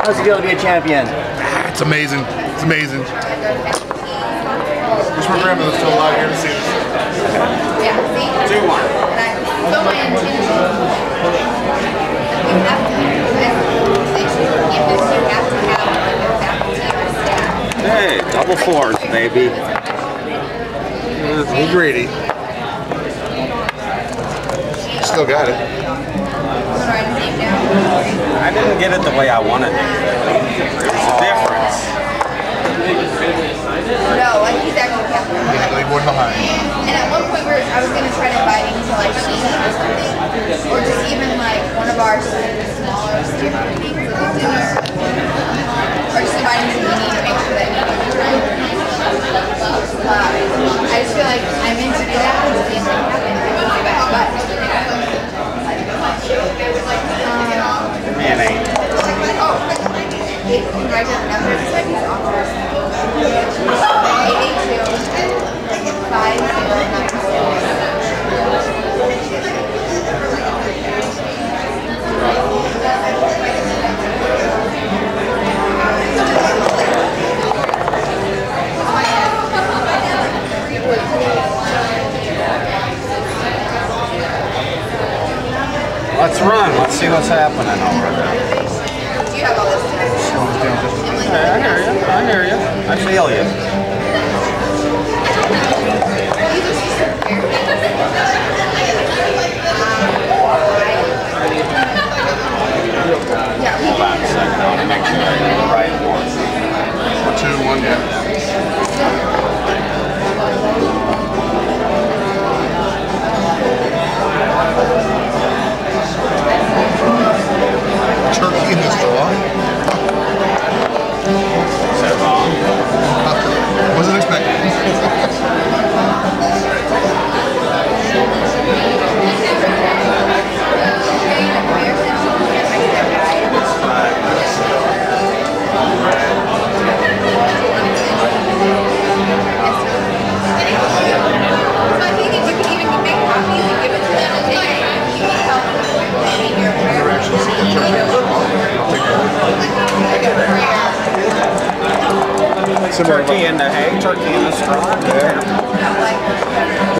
How's it feel to be a champion? It's amazing. It's amazing. Wish my grandmother was still alive here to see this. Yeah, see? 2-1. So my intention, you have to, Hey, double fours, baby. He's greedy. Still got it. I didn't get it the way I wanted it. There's a difference. no, like he's actually kept it. Yeah, leave one behind. And at one point I was going to try to invite him to like Sheena or something. Or just even like one of our smaller different things that we do. Or just invite him to the meeting to make sure that he can try. I just feel like I meant to do that and it didn't happen. Man, ain't. Right down the number. It's like he's awkward. 882-509. Let's run. Let's see what's happening over there. Do you have all this? Okay, I hear you. I hear you. I feel you. Hold on a second. I want to make sure I get the right one. 2-1, yeah. Turkey in this draw? Is that wrong? Wasn't expecting. Turkey in the hay, turkey in the straw. Yeah.